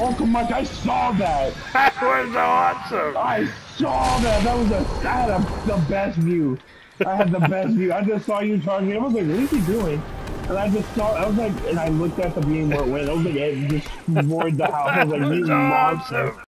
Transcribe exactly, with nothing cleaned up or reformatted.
Oh, come on, I saw that. That was awesome. I saw that. That was a, I had a, the best view. I had the best view. I just saw you charging. I was like, what is he doing? And I just saw, I was like, and I looked at the beam where it went. I was like, it just destroyed the house. I was like, That was you monster. awesome.